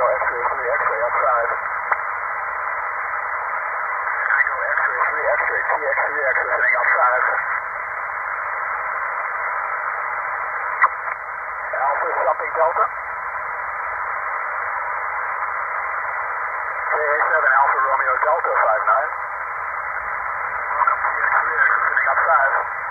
Tango X-ray 3 X-ray up 5. Tango X-ray 3 X-ray TX3X listening up 5. Alpha something Delta. JA7 Alpha Romeo Delta 59. Welcome TX3X listening up 5.